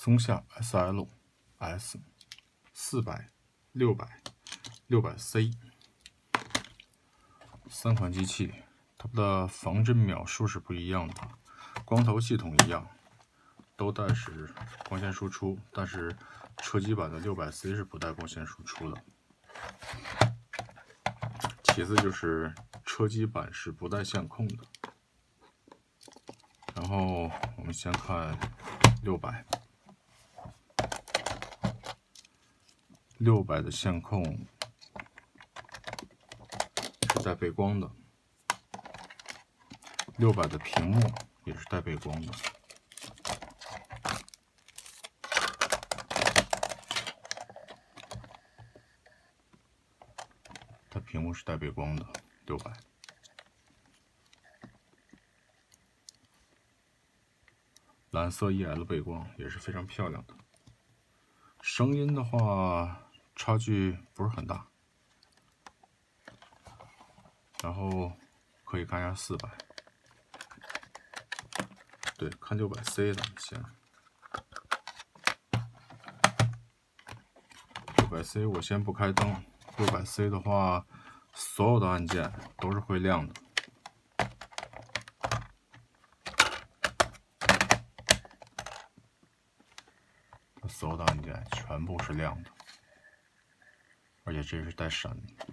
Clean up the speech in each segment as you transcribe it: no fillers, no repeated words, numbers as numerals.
松下 SL、S 400、600、600C 3款机器，它们的防震秒数是不一样的，光头系统一样，都带是光线输出，但是车机版的600C 是不带光线输出的。其次就是车机版是不带线控的。然后我们先看600的线控是带背光的，600的屏幕也是带背光的。它屏幕是带背光的600。蓝色 EL 背光也是非常漂亮的。声音的话，差距不是很大。然后可以看一下400，对，看600C 的先。600C 我先不开灯。600C 的话，所有的按键都是会亮的。所有的按键全部是亮的，而且这是带闪的。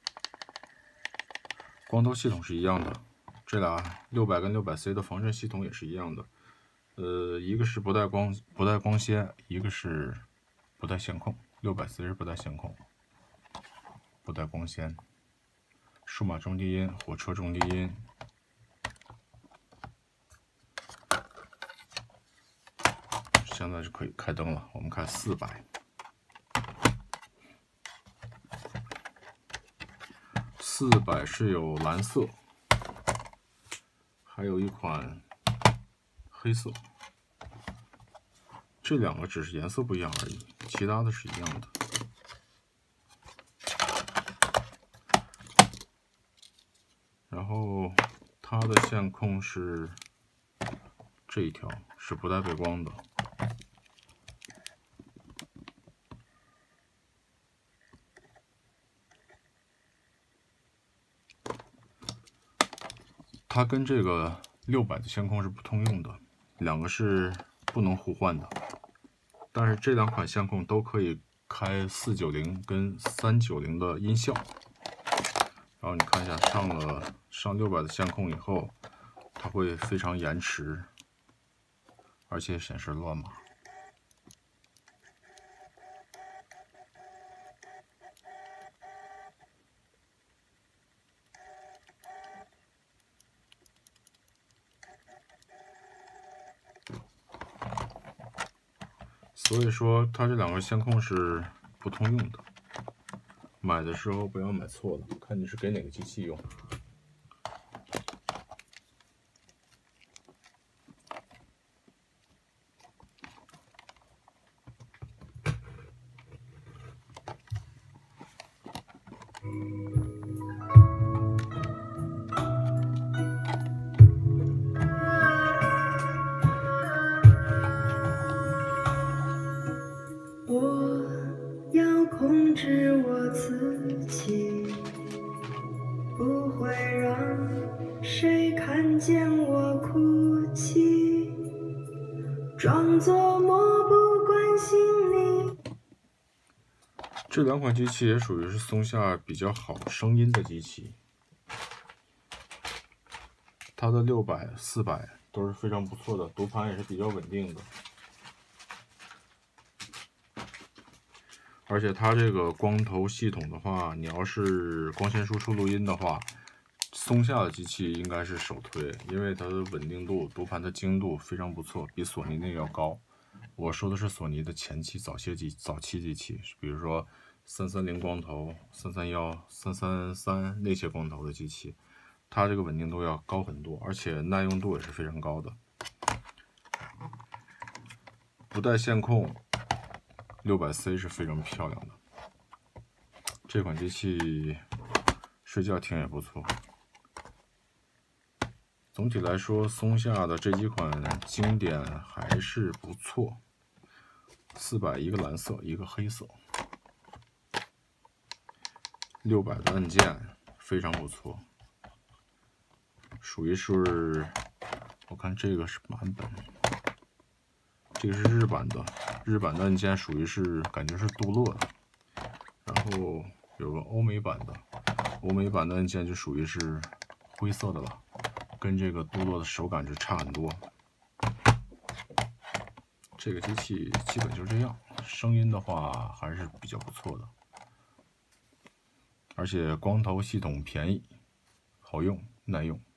光头系统是一样的，这俩600跟600C 的防震系统也是一样的。一个是不带光纤，一个是不带线控。600C 是不带线控，不带光纤。数码重低音、火车重低音。现在是可以开灯了，我们看400。400是有蓝色，还有一款黑色，这两个只是颜色不一样而已，其他的是一样的。然后它的线控是这一条，是不带背光的。它跟这个600的线控是不通用的，两个是不能互换的。但是这两款线控都可以开490跟390的音效。然后你看一下，上600的线控以后，它会非常延迟，而且显示乱码。所以说，它这两个线控是不通用的。买的时候不要买错了，看你是给哪个机器用。 控制我自己，不会让谁看见我哭泣，装作漠不关心你。 这两款机器也属于是松下比较好声音的机器，它的600、400都是非常不错的，读盘也是比较稳定的。而且它这个光头系统的话，你要是光纤输出录音的话，松下的机器应该是首推，因为它的稳定度、读盘的精度非常不错，比索尼那个要高。我说的是索尼的前期早期机器，比如说330光头、331、333那些光头的机器，它这个稳定度要高很多，而且耐用度也是非常高的。不带线控。600C 是非常漂亮的，这款机器睡觉听也不错。总体来说，松下的这几款经典还是不错， 400一个蓝色，一个黑色。600的按键非常不错，属于是，我看这个是版本，这个是日版的，日版的按键属于是感觉是镀铬的，然后有个欧美版的，欧美版的按键就属于是灰色的了，跟这个镀铬的手感就差很多。这个机器基本就这样，声音的话还是比较不错的，而且光头系统便宜、好用、耐用。